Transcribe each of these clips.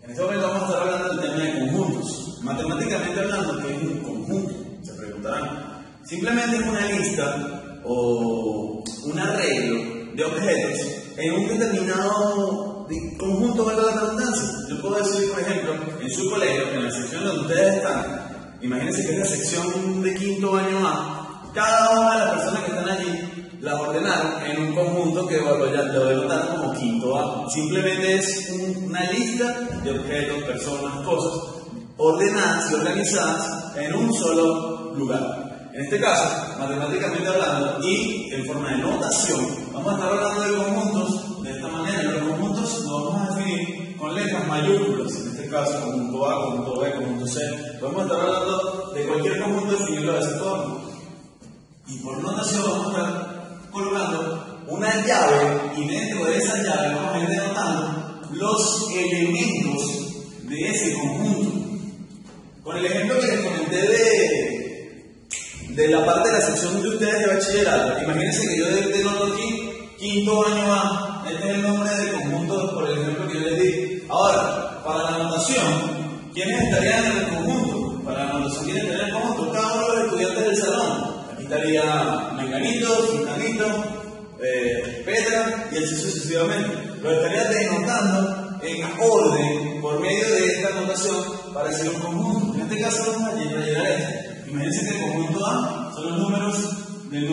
En este momento vamos a estar hablando del tema de conjuntos. Matemáticamente hablando, ¿qué es un conjunto? Se preguntarán. Simplemente es una lista o un arreglo de objetos en un determinado conjunto, valga la redundancia. Yo puedo decir, por ejemplo, en su colegio, en la sección donde ustedes están, imagínense que es la sección de quinto año A, cada una de las personas que están allí las ordenaron en un conjunto que lo voy a notar como quinto A. Simplemente es una lista de objetos, personas, cosas ordenadas y organizadas en un solo lugar. En este caso, matemáticamente hablando y en forma de notación, vamos a estar hablando de conjuntos de esta manera. Los conjuntos los vamos a definir con letras mayúsculas. En este caso, conjunto A, conjunto B, conjunto C. Podemos estar hablando de cualquier conjunto, definirlo de esa forma. Y por notación vamos a estar colocando una llave, y dentro de esa llave vamos a ir denotando los elementos de ese conjunto. Con el ejemplo que les comenté de la parte de la sección de ustedes de bachillerato, imagínense que yo denoto aquí quinto año A, este es el nombre del conjunto por el ejemplo que yo les di. Ahora, para la anotación, ¿quiénes estarían en el conjunto? Para la anotación, ¿quiénes estarían en el conjunto? Cada uno de los estudiantes del salón. Aquí estaría Menganito, Sultanito, Petra y así sucesivamente. Lo estaría denotando en orden por medio de esta anotación para hacer un conjunto. En este caso vamos a llegar a esto. Imagínense que el conjunto A son los números del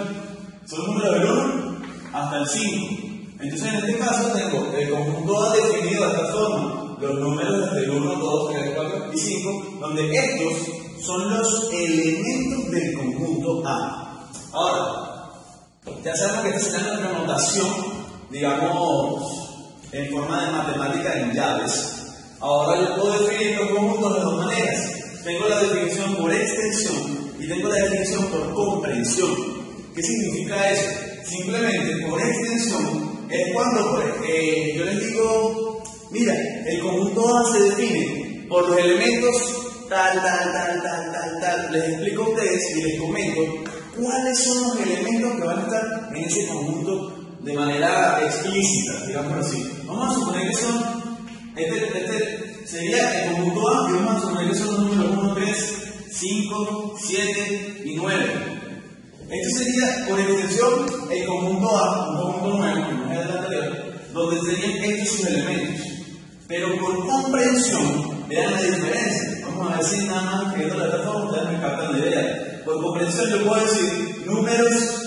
1 hasta el 5. Entonces en este caso tengo el conjunto A definido de esta forma. Los números del 1, 2, 3, 4 y 5, donde estos son los elementos del conjunto A. Ahora, ya sabemos que esta será nuestra notación, digamos, en forma de matemática en llaves. Ahora yo puedo definir los conjuntos de dos maneras. Tengo la definición por extensión y tengo la definición por comprensión. ¿Qué significa eso? Simplemente por extensión es cuando yo les digo, mira, el conjunto A se define por los elementos tal. Les explico a ustedes y les comento cuáles son los elementos que van a estar en ese conjunto de manera explícita, digamos así. Vamos a suponer que son, este sería el conjunto A, y vamos a suponer que son los números 1, 3, 5, 7 y 9. Este sería, por extensión, el conjunto A, un conjunto nuevo, como es el anterior, donde serían estos sus elementos. Pero por comprensión, vean la diferencia. Vamos a decir nada más que de esta forma, ustedes me captan la idea. Por comprensión yo puedo decir números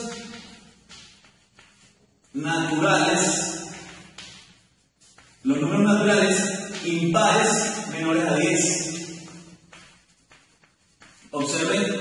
naturales, los números naturales impares menores a 10. Observen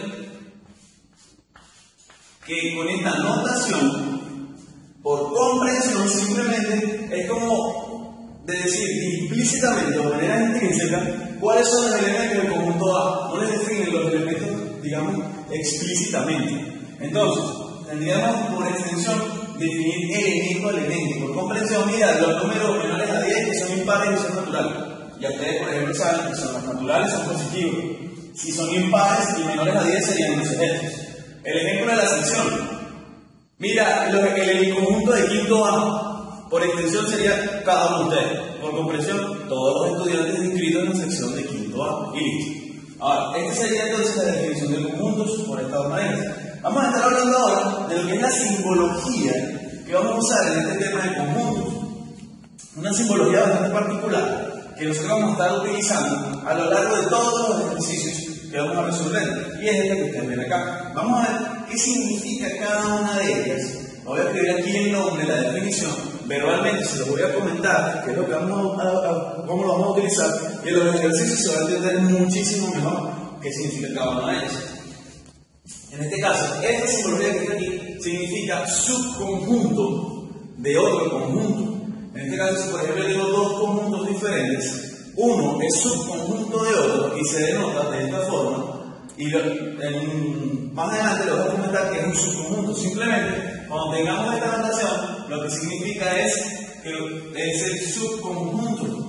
que con esta notación, por comprensión, simplemente es como de decir implícitamente, de manera intrínseca, cuáles son los elementos del conjunto A. No les definen los elementos, digamos, explícitamente. Entonces, tendríamos por extensión definir elemento a elemento. Por comprensión, mira, los números menores a 10 que son impares y son naturales. Ya ustedes, por ejemplo, saben que son los naturales son positivos. Si son impares y menores a 10 serían los estos. El ejemplo de la sección. Mira, el conjunto de quinto A, por extensión sería cada uno de ustedes. Por comprensión, todos los estudiantes inscritos en la sección de quinto A. Y listo. Ahora, esta sería entonces la definición de conjuntos por estas dos maneras. Vamos a estar hablando ahora de lo que es la simbología que vamos a usar en este tema de conjuntos. Una simbología bastante particular que nosotros vamos a estar utilizando a lo largo de todos los ejercicios que vamos a resolver. Y es esta que ustedes ven acá. Vamos a ver qué significa cada una de ellas. Voy a escribir aquí el nombre, la definición. Verbalmente se los voy a comentar, que es lo que cómo lo vamos a utilizar. Y en los ejercicios se va a entender muchísimo mejor qué significa cada una de ellas. En este caso, esta simbología que está aquí significa subconjunto de otro conjunto. En este caso, si por ejemplo tengo dos conjuntos diferentes, uno es subconjunto de otro y se denota de esta forma, y más adelante les voy a comentar que es un subconjunto. Simplemente, cuando tengamos esta notación, lo que significa es que es el subconjunto.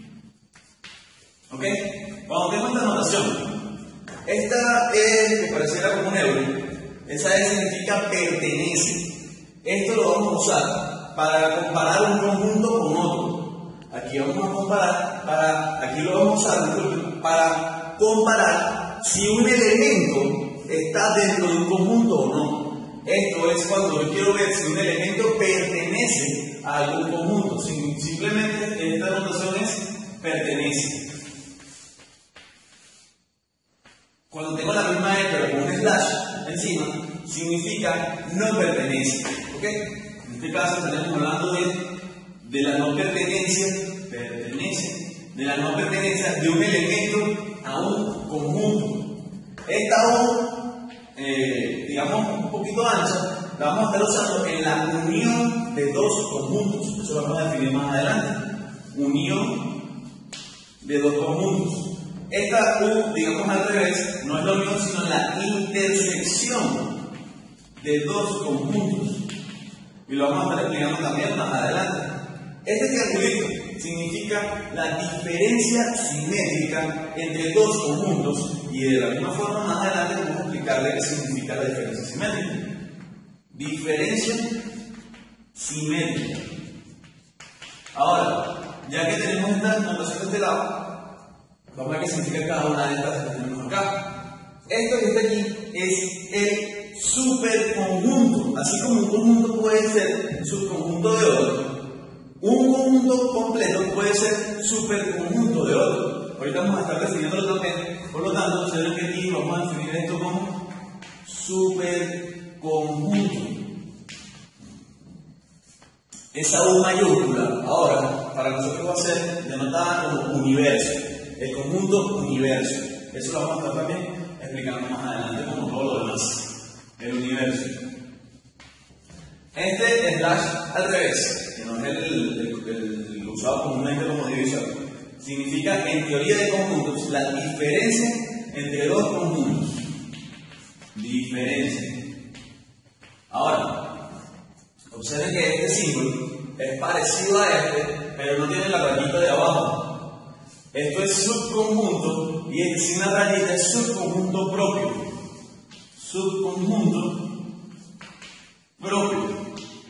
¿Ok? Cuando tengo esta notación, esta E, que pareciera como un euro, esa E significa pertenece. Esto lo vamos a usar para comparar un conjunto con otro. Aquí vamos a comparar, aquí lo vamos a usar, para comparar si un elemento está dentro de un conjunto o no. Esto es cuando yo quiero ver si un elemento pertenece a algún conjunto. Simplemente esta notación es pertenece. Cuando tengo la misma E pero con un slash encima, significa no pertenece. ¿Ok? En este caso estaremos hablando de la no pertenencia, de la no pertenencia de un elemento a un conjunto. Esta O, digamos un poquito ancha, la vamos a estar usando en la unión de dos conjuntos. Eso lo vamos a definir más adelante. Unión de dos conjuntos. Esta U, digamos al revés, no es la unión, sino la intersección de dos conjuntos. Y lo vamos a estar explicando también más adelante. Este triangulito significa la diferencia simétrica entre dos conjuntos, y de la misma forma más adelante vamos a explicarle qué significa la diferencia simétrica. Diferencia simétrica. Ahora, ya que tenemos esta notación de este lado, vamos a ver qué significa cada una de estas que tenemos acá. Esto que está aquí es el superconjunto. Así como un conjunto puede ser un subconjunto de otro, un conjunto completo puede ser superconjunto de otro. Ahorita vamos a estar definiéndolo también. Por lo tanto, se ven que aquí vamos a definir esto como superconjunto. Esa U mayúscula, ahora, para nosotros va a ser denotada como universo. El conjunto universo. Eso lo vamos a estar también explicando más adelante como todo lo demás. El universo. Este slash al revés, que no es el usado comúnmente como división, significa en teoría de conjuntos la diferencia entre dos conjuntos. Diferencia. Ahora, observen que este símbolo es parecido a este, pero no tiene la rayita de abajo. Esto es subconjunto y este sin la rayita es subconjunto propio. Subconjunto propio.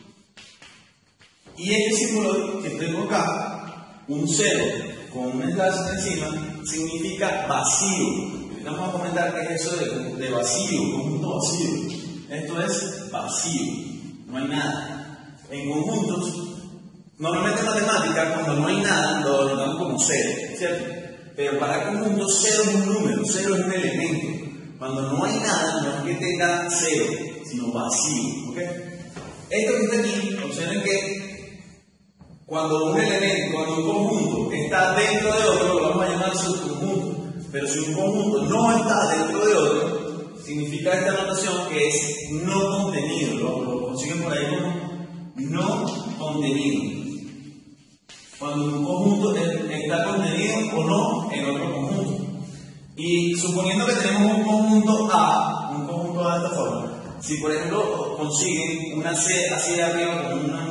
Y este símbolo que tengo acá, un 0 con un slash encima, significa vacío. Vamos a comentar qué es eso de vacío, conjunto vacío. Esto es vacío, no hay nada. En conjuntos, normalmente en matemáticas, cuando no hay nada, lo damos como 0, ¿cierto? Pero para conjuntos, 0 es un número, 0 es un elemento. Cuando no hay nada, no es que tenga 0, sino vacío. ¿Ok? Esto que está aquí, observen que cuando un elemento, cuando un conjunto está dentro de otro, lo vamos a llamar subconjunto. Pero si un conjunto no está dentro de otro, significa esta notación que es no contenido. Lo consiguen por ahí como no contenido. Cuando un conjunto está contenido o no en otro conjunto. Y suponiendo que tenemos un conjunto A de esta forma, si por ejemplo consiguen una C así de arriba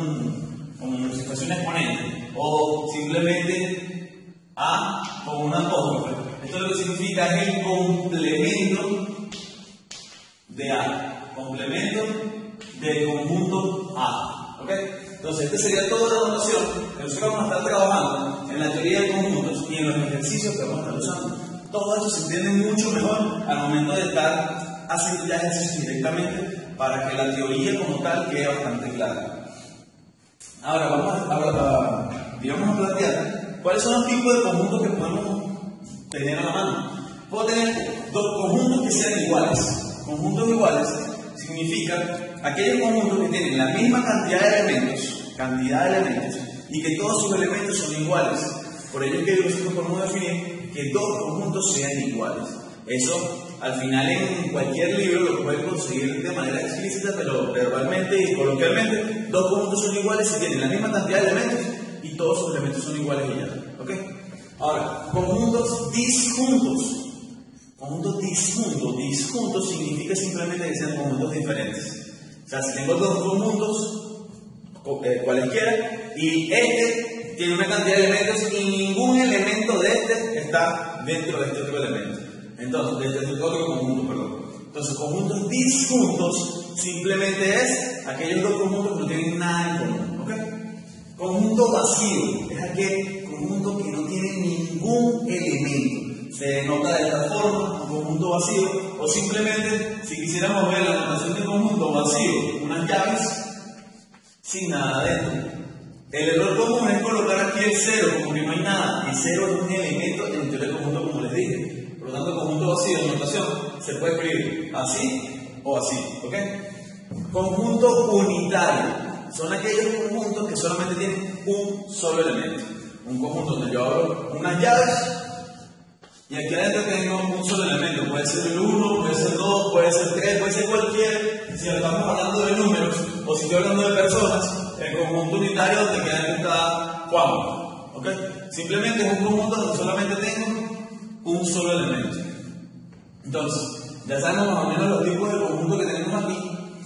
con situación exponente, o simplemente A con una apóstrofe, esto lo que significa es el complemento de A, complemento del conjunto A. ¿Ok? Entonces, esta sería toda la notación que nosotros vamos a estar trabajando en la teoría de conjuntos y en los ejercicios que vamos a estar usando. Todo esto se entiende mucho mejor al momento de estar haciendo ya ejercicios directamente para que la teoría como tal quede bastante clara. Ahora vamos a plantear cuáles son los tipos de conjuntos que podemos tener a la mano. Puedo tener dos conjuntos que sean iguales. Conjuntos iguales significan aquellos conjuntos que tienen la misma cantidad de elementos y que todos sus elementos son iguales. Por ello es que nosotros podemos definir que dos conjuntos sean iguales. Eso al final en cualquier libro lo pueden conseguir de manera explícita, pero verbalmente y coloquialmente, dos conjuntos son iguales si tienen la misma cantidad de elementos y todos sus elementos son iguales y ya. ¿Ok? Ahora, conjuntos disjuntos. Conjuntos disjuntos significa simplemente que sean conjuntos diferentes. O sea, si tengo dos conjuntos, cualesquiera, y este tiene una cantidad de elementos y ningún elemento de este está dentro de este otro elemento. Entonces, de este otro conjunto, perdón. Entonces, conjuntos disjuntos simplemente es aquellos dos conjuntos que no tienen nada en común. ¿Ok? Conjunto vacío es aquel conjunto que no tiene ningún elemento. Se denota de esta forma, un conjunto vacío, o simplemente, si quisiéramos ver la notación de conjunto vacío, unas llaves sin nada dentro. El error común es colocar aquí el 0, como que no hay nada. El 0 es un elemento en teoría del conjunto, como les dije. Por lo tanto, el conjunto vacío en notación se puede escribir así o así, ¿ok? Conjunto unitario. Son aquellos conjuntos que solamente tienen un solo elemento. Un conjunto donde yo abro unas llaves y aquí adentro tengo un solo elemento. Puede ser el 1, puede ser 2, puede ser 3, puede ser cualquier. Si estamos hablando de números o si estoy hablando de personas, el conjunto unitario donde aquí adentro está Juan. ¿Ok? Simplemente es un conjunto donde solamente tengo un solo elemento. Entonces, ya sabemos más o menos los tipos de conjuntos que tenemos aquí.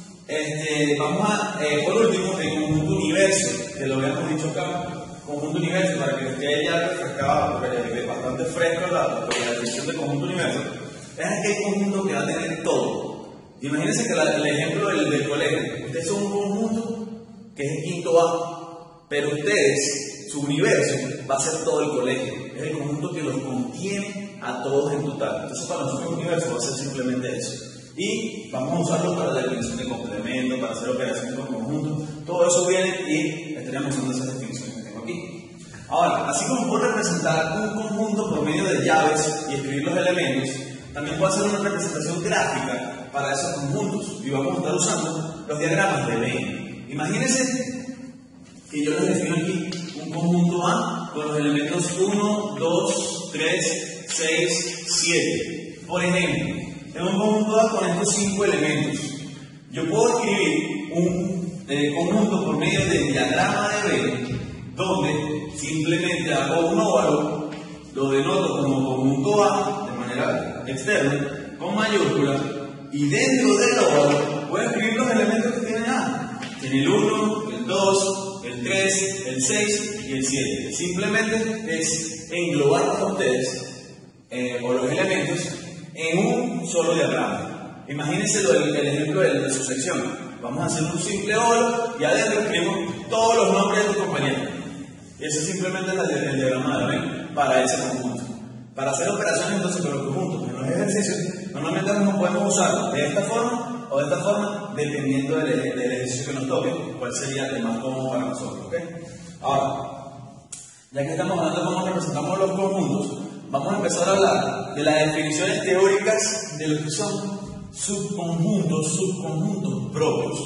Vamos a, por último, el conjunto universo, que lo habíamos dicho acá. Conjunto universo, para que esté ya refrescado, porque bastante fresco la definición de conjunto universo, es aquel conjunto que va a tener todo. Imagínense que el ejemplo del colegio, ustedes son un conjunto que es el quinto A, pero ustedes, su universo, va a ser todo el colegio. Es el conjunto que los contiene a todos en total. Entonces, para nosotros el universo va a ser simplemente eso. Y vamos a usarlo para la definición de complemento, para hacer operaciones con conjuntos. Todo eso viene y estaríamos usando esas definiciones que tengo aquí. Ahora, así como puedo representar un conjunto por medio de llaves y escribir los elementos, también puedo hacer una representación gráfica para esos conjuntos. Y vamos a estar usando los diagramas de Venn. Imagínense que yo les defino aquí un conjunto A con los elementos 1, 2, 3, 6, 7. Por ejemplo, tengo un conjunto A con estos 5 elementos. Yo puedo escribir un conjunto por medio del diagrama de Venn, donde simplemente hago un óvalo, lo denoto como conjunto A de manera externa, con mayúscula, y dentro del óvalo voy a escribir los elementos que tiene A. Tiene el 1, el 2, el 3, el 6 y el 7. Simplemente es englobar a ustedes o los elementos en un solo diagrama. Imagínense el ejemplo de su sección. Vamos a hacer un simple óvalo y adentro escribimos todos los nombres de tus compañeros. Ese simplemente es el diagrama de Venn para ese conjunto. Para hacer operaciones entonces con los conjuntos, en los ejercicios, normalmente nos podemos usar de esta forma o de esta forma, dependiendo del ejercicio que nos toque, cuál sería el más cómodo para nosotros. ¿Okay? Ahora, ya que estamos hablando de cómo representamos los conjuntos, vamos a empezar a hablar de las definiciones teóricas de lo que son subconjuntos propios.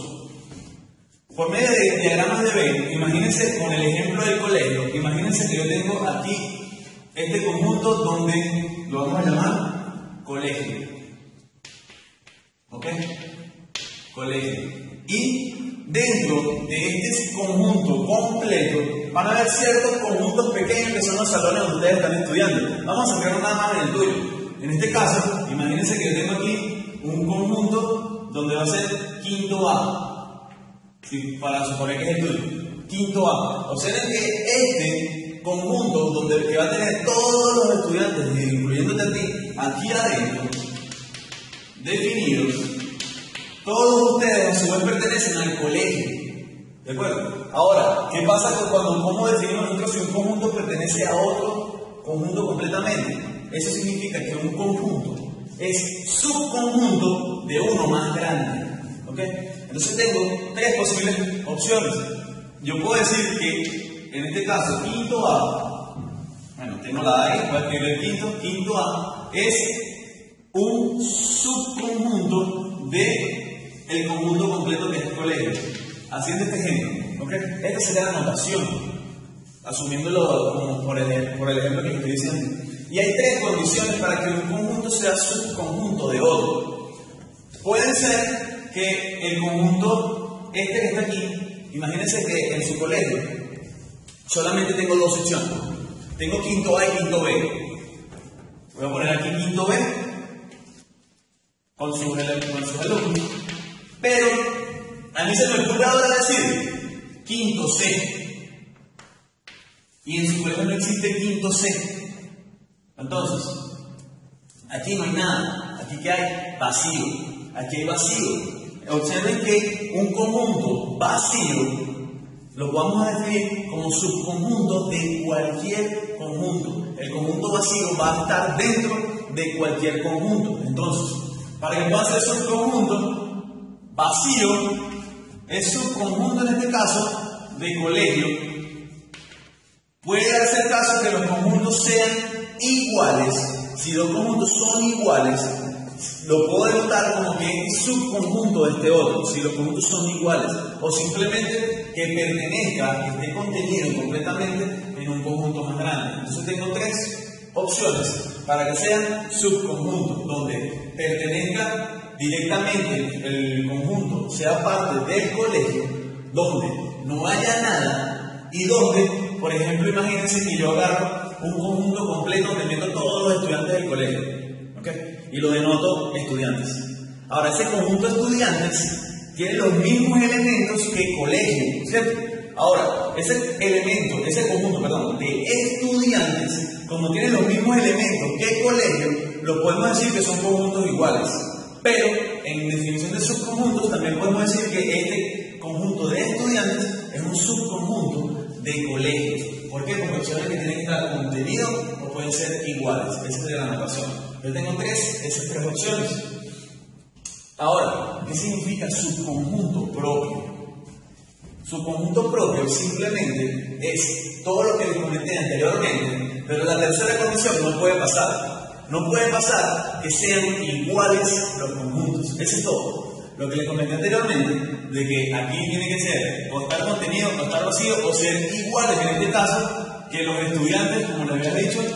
Por medio de diagramas de Venn, imagínense con el ejemplo del colegio, imagínense que yo tengo aquí este conjunto donde lo vamos a llamar colegio. ¿Ok? Colegio. Y dentro de este conjunto completo van a haber ciertos conjuntos pequeños que son los salones donde ustedes están estudiando. Vamos a centrarnos nada más en el tuyo. En este caso, imagínense que yo tengo aquí un conjunto donde va a ser quinto A. Sí, para suponer que es el tuyo. Quinto A. Observen que este conjunto donde que va a tener todos los estudiantes, incluyéndote a ti, aquí adentro, definidos, todos ustedes a su vez pertenecen al colegio. ¿De acuerdo? Ahora, ¿qué pasa cómo definimos nosotros si un conjunto pertenece a otro conjunto completamente? Eso significa que un conjunto es subconjunto de uno más grande. ¿Ok? Entonces tengo tres posibles opciones. Yo puedo decir que, en este caso, quinto A, bueno, tengo la A ahí, voy a escribir quinto A, es un subconjunto de el conjunto completo que es el colegio. Haciendo este ejemplo, ¿ok? Esta sería la notación, asumiéndolo como por el ejemplo que estoy diciendo. Y hay tres condiciones para que un conjunto sea subconjunto de otro. Puede ser que el conjunto, este que está aquí, imagínense que en su colegio solamente tengo dos secciones. Tengo quinto A y quinto B. Voy a poner aquí quinto B con sus alumnos. Pero a mí se me ocurre ahora decir quinto C. Y en su colegio no existe quinto C. Entonces, aquí no hay nada. Aquí que hay vacío. Aquí hay vacío. Observen que un conjunto vacío lo vamos a definir como subconjunto de cualquier conjunto. El conjunto vacío va a estar dentro de cualquier conjunto. Entonces, para que pueda ser subconjunto vacío, es subconjunto en este caso de colegio. Puede darse el caso que los conjuntos sean iguales. Si dos conjuntos son iguales, lo puedo denotar como que es subconjunto de este otro, si los conjuntos son iguales, o simplemente que pertenezca, que esté contenido completamente en un conjunto más grande. Entonces tengo tres opciones para que sean subconjuntos, donde pertenezca directamente el conjunto, sea parte del colegio, donde no haya nada y donde, por ejemplo, imagínense que yo agarro un conjunto completo donde meto todos los estudiantes del colegio, ¿okay? Y lo denoto estudiantes. Ahora, ese conjunto de estudiantes tiene los mismos elementos que colegio, ¿cierto? Ahora, ese conjunto de estudiantes, como tiene los mismos elementos que colegio, lo podemos decir que son conjuntos iguales. Pero, en definición de subconjuntos, también podemos decir que este conjunto de estudiantes es un subconjunto de colegios. ¿Por qué? Porque opciones que tienen que estar contenidos o pueden ser iguales. Esa es la anotación. Yo tengo esas tres opciones. Ahora, ¿qué significa subconjunto propio? Subconjunto propio simplemente es todo lo que les comenté anteriormente, pero la tercera condición no puede pasar. No puede pasar que sean iguales los conjuntos. Eso es todo. Lo que les comenté anteriormente, de que aquí tiene que ser o estar contenido, o estar vacío, o ser iguales en este caso, que los estudiantes, como les había dicho,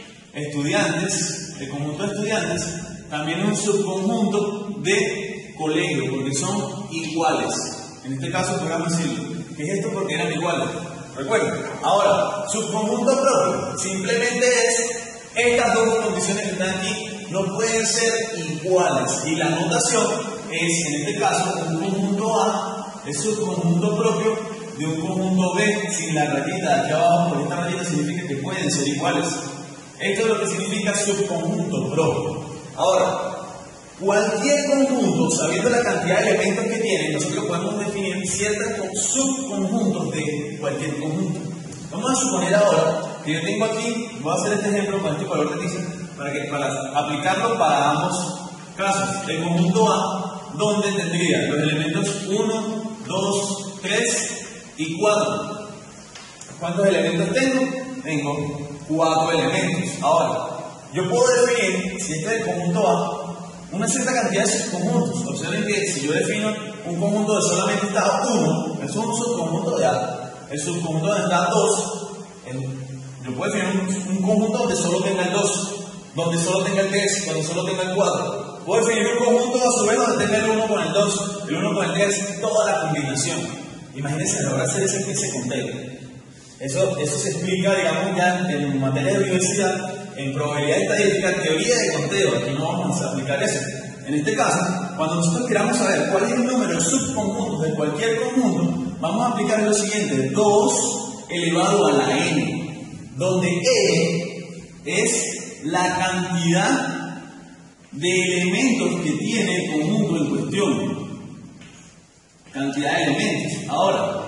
estudiantes, el conjunto de estudiantes, también es un subconjunto de colegio, porque son iguales. En este caso podemos decirlo, ¿qué es esto? Porque eran iguales. Recuerden. Ahora, subconjunto propio, simplemente es estas dos condiciones que están aquí no pueden ser iguales. Y la notación es, en este caso, un conjunto A es subconjunto propio de un conjunto B sin la rayita de aquí abajo, porque esta rayita significa que pueden ser iguales. Esto es lo que significa subconjunto propio. Ahora, cualquier conjunto, sabiendo la cantidad de elementos que tiene, nosotros podemos definir ciertos subconjuntos de cualquier conjunto. Vamos a suponer ahora que yo tengo aquí, voy a hacer este ejemplo con este color de tiza para aplicarlo para ambos casos. El conjunto A, donde tendría los elementos 1, 2, 3 y 4. ¿Cuántos elementos tengo? Tengo 4 elementos. Ahora, yo puedo definir, si este es el conjunto A, una cierta cantidad de subconjuntos. Observen que si yo defino un conjunto de solamente está 1, eso es un subconjunto de A. El subconjunto donde está 2, yo puedo definir un conjunto donde solo tenga el 2, donde solo tenga el 3, donde solo tenga el 4. Puedo definir un conjunto a su vez donde tenga el 1 con el 2, el 1 con el 3, toda la combinación. Imagínense lograr hacer ese conteo. Eso se explica, digamos, ya en materia de universidad, en probabilidad estadística, teoría de conteo. Aquí no vamos a aplicar eso. En este caso, cuando nosotros queramos saber cuál es el número de subconjuntos de cualquier conjunto, vamos a aplicar lo siguiente: 2 elevado a la n, donde n es la cantidad de elementos que tiene el conjunto en cuestión. Cantidad de elementos. Ahora,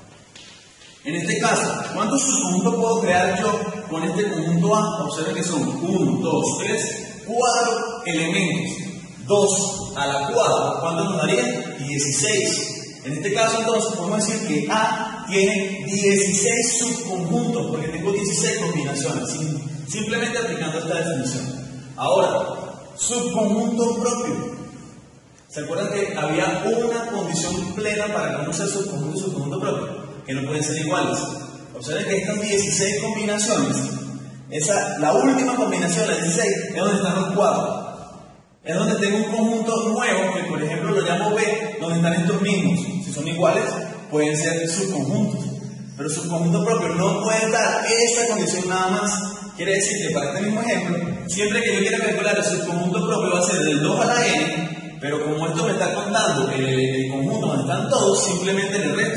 en este caso, ¿cuántos subconjuntos puedo crear yo con este conjunto A? Observen que son 1, 2, 3, 4 elementos. 2 a la 4, ¿cuánto nos daría? 16. En este caso, entonces, podemos decir que A tiene 16 subconjuntos, porque tengo 16 combinaciones, simplemente aplicando esta definición. Ahora, subconjunto propio. ¿Se acuerdan que había una condición plena para conocer subconjunto y subconjunto propio? Que no pueden ser iguales. Observen que estas 16 combinaciones, la última combinación, la 16, es donde están los 4. Es donde tengo un conjunto nuevo, que por ejemplo lo llamo B, donde están estos mismos. Si son iguales, pueden ser subconjuntos. Pero subconjunto propio no puede dar esa condición nada más. Quiere decir que para este mismo ejemplo, siempre que yo quiera calcular el subconjunto propio va a ser del 2 a la n, pero como esto me está contando el conjunto donde están todos, simplemente le resto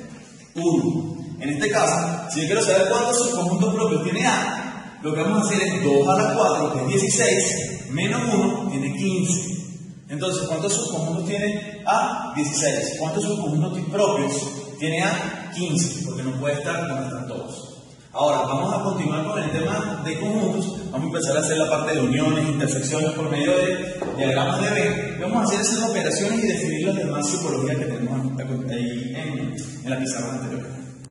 1. En este caso, si yo quiero saber cuántos subconjuntos propios tiene A, lo que vamos a hacer es 2 a la 4, que es 16, menos 1, tiene 15. Entonces, ¿cuántos subconjuntos tiene A? 16. ¿Cuántos subconjuntos propios tiene A? 15, porque no puede estar donde están todos. Ahora, vamos a continuar con el tema de conjuntos. Vamos a empezar a hacer la parte de uniones, intersecciones por medio de diagramas de Venn. Vamos a hacer esas operaciones y definir las demás topologías que tenemos ahí en la pizarra anterior.